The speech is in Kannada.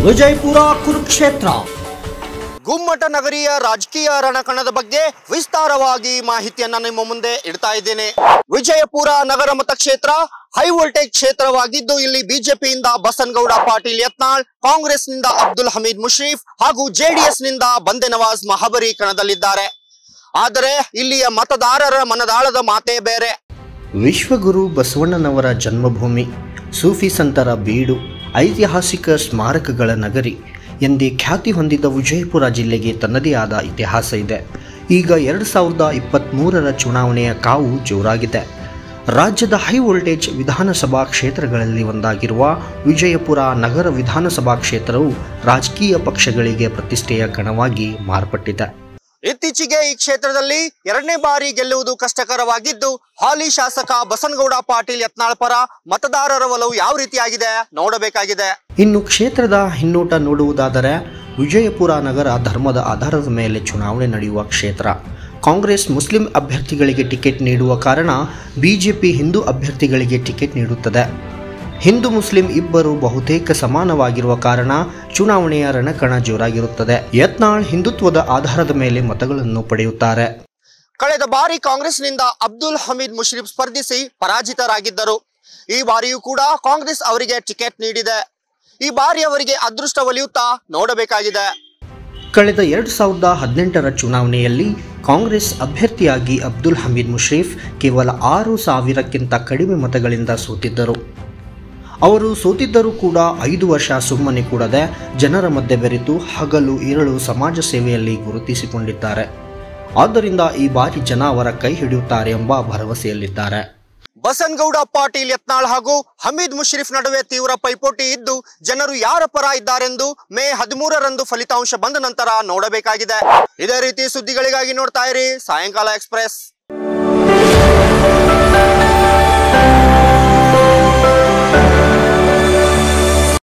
ವಿಜಯಪುರ ಕುರುಕ್ಷೇತ್ರ ಗುಮ್ಮಟ ನಗರಿಯ ರಾಜಕೀಯ ರಣಕಣದ ಬಗ್ಗೆ ವಿಸ್ತಾರವಾಗಿ ಮಾಹಿತಿಯನ್ನ ನಿಮ್ಮ ಮುಂದೆ ಇಡ್ತಾ ಇದ್ದೇನೆ. ವಿಜಯಪುರ ನಗರ ಮತಕ್ಷೇತ್ರ ಹೈ ವೋಲ್ಟೇಜ್ ಕ್ಷೇತ್ರವಾಗಿದ್ದು ಇಲ್ಲಿ ಬಿಜೆಪಿಯಿಂದ ಬಸನಗೌಡ ಪಾಟೀಲ್ ಯತ್ನಾಳ್, ಕಾಂಗ್ರೆಸ್ನಿಂದ ಅಬ್ದುಲ್ ಹಮೀದ್ ಮುಶ್ರೀಫ್ ಹಾಗೂ ಜೆಡಿಎಸ್ ನಿಂದ ಬಂದೆ ನವಾಜ್ ಮಹಾಬರಿ ಕಣದಲ್ಲಿದ್ದಾರೆ. ಆದರೆ ಇಲ್ಲಿಯ ಮತದಾರರ ಮನದಾಳದ ಮಾತೇ ಬೇರೆ. ವಿಶ್ವಗುರು ಬಸವಣ್ಣನವರ ಜನ್ಮಭೂಮಿ, ಸೂಫಿ ಸಂತರ ಬೀಡು, ಐತಿಹಾಸಿಕ ಸ್ಮಾರಕಗಳ ನಗರಿ ಎಂದೇ ಖ್ಯಾತಿ ಹೊಂದಿದ ವಿಜಯಪುರ ಜಿಲ್ಲೆಗೆ ತನ್ನದೇ ಆದ ಇತಿಹಾಸ ಇದೆ. ಈಗ 2023ರ ಚುನಾವಣೆಯ ಕಾವು ಜೋರಾಗಿದೆ. ರಾಜ್ಯದ ಹೈ ವೋಲ್ಟೇಜ್ ವಿಧಾನಸಭಾ ಕ್ಷೇತ್ರಗಳಲ್ಲಿ ಒಂದಾಗಿರುವ ವಿಜಯಪುರ ನಗರ ವಿಧಾನಸಭಾ ಕ್ಷೇತ್ರವು ರಾಜಕೀಯ ಪಕ್ಷಗಳಿಗೆ ಪ್ರತಿಷ್ಠೆಯ ಕಣವಾಗಿ ಮಾರ್ಪಟ್ಟಿದೆ. ಇತ್ತೀಚೆಗೆ ಈ ಕ್ಷೇತ್ರದಲ್ಲಿ 2ನೇ ಬಾರಿ ಗೆಲ್ಲುವುದು ಕಷ್ಟಕರವಾಗಿದ್ದು, ಹಾಲಿ ಶಾಸಕ ಬಸನಗೌಡ ಪಾಟೀಲ್ ಯತ್ನಾಳ್ ಪರ ಮತದಾರರ ಒಲವು ಯಾವ ರೀತಿಯಾಗಿದೆ ನೋಡಬೇಕಾಗಿದೆ. ಇನ್ನು ಕ್ಷೇತ್ರದ ಹಿನ್ನೋಟ ನೋಡುವುದಾದರೆ, ವಿಜಯಪುರ ನಗರ ಧರ್ಮದ ಆಧಾರದ ಮೇಲೆ ಚುನಾವಣೆ ನಡೆಯುವ ಕ್ಷೇತ್ರ. ಕಾಂಗ್ರೆಸ್ ಮುಸ್ಲಿಂ ಅಭ್ಯರ್ಥಿಗಳಿಗೆ ಟಿಕೆಟ್ ನೀಡುವ ಕಾರಣ ಬಿಜೆಪಿ ಹಿಂದೂ ಅಭ್ಯರ್ಥಿಗಳಿಗೆ ಟಿಕೆಟ್ ನೀಡುತ್ತದೆ. ಹಿಂದೂ ಮುಸ್ಲಿಂ ಇಬ್ಬರು ಬಹುತೇಕ ಸಮಾನವಾಗಿರುವ ಕಾರಣ ಚುನಾವಣೆಯ ರಣಕಣ ಜೋರಾಗಿರುತ್ತದೆ. ಯತ್ನಾಳ್ ಹಿಂದುತ್ವದ ಆಧಾರದ ಮೇಲೆ ಮತಗಳನ್ನು ಪಡೆಯುತ್ತಾರೆ. ಕಳೆದ ಬಾರಿ ಕಾಂಗ್ರೆಸ್ನಿಂದ ಅಬ್ದುಲ್ ಹಮೀದ್ ಮುಶ್ರೀಫ್ ಸ್ಪರ್ಧಿಸಿ ಪರಾಜಿತರಾಗಿದ್ದರು. ಈ ಬಾರಿಯೂ ಕೂಡ ಕಾಂಗ್ರೆಸ್ ಅವರಿಗೆ ಟಿಕೆಟ್ ನೀಡಿದೆ. ಈ ಬಾರಿ ಅವರಿಗೆ ಅದೃಷ್ಟ ಒಲಿಯುತ್ತಾ ನೋಡಬೇಕಾಗಿದೆ. ಕಳೆದ 2018ರ ಚುನಾವಣೆಯಲ್ಲಿ ಕಾಂಗ್ರೆಸ್ ಅಭ್ಯರ್ಥಿಯಾಗಿ ಅಬ್ದುಲ್ ಹಮೀದ್ ಮುಶ್ರೀಫ್ ಕೇವಲ 6,000ಕ್ಕಿಂತ ಕಡಿಮೆ ಮತಗಳಿಂದ ಸೋತಿದ್ದರು. ಅವರು ಸೋತಿದ್ದರೂ ಕೂಡ 5 ವರ್ಷ ಸುಮ್ಮನೆ ಕೂಡದೆ ಜನರ ಮಧ್ಯೆ ಬೆರೆತು ಹಗಲು ಇರಳು ಸಮಾಜ ಸೇವೆಯಲ್ಲಿ ಗುರುತಿಸಿಕೊಂಡಿದ್ದಾರೆ. ಆದ್ದರಿಂದ ಈ ಬಾರಿ ಜನ ಅವರ ಕೈ ಹಿಡಿಯುತ್ತಾರೆ ಎಂಬ ಭರವಸೆಯಲ್ಲಿದ್ದಾರೆ. ಬಸನಗೌಡ ಪಾಟೀಲ್ ಯತ್ನಾಳ್ ಹಾಗೂ ಹಮೀದ್ ಮುಶ್ರೀಫ್ ನಡುವೆ ತೀವ್ರ ಪೈಪೋಟಿ ಇದ್ದು, ಜನರು ಯಾರ ಪರ ಇದ್ದಾರೆಂದು ಮೇ 13ರಂದು ಫಲಿತಾಂಶ ಬಂದ ನಂತರ ನೋಡಬೇಕಾಗಿದೆ. ಇದೇ ರೀತಿ ಸುದ್ದಿಗಳಿಗಾಗಿ ನೋಡ್ತಾ ಇರಿ ಸಾಯಂಕಾಲ ಎಕ್ಸ್‌ಪ್ರೆಸ್.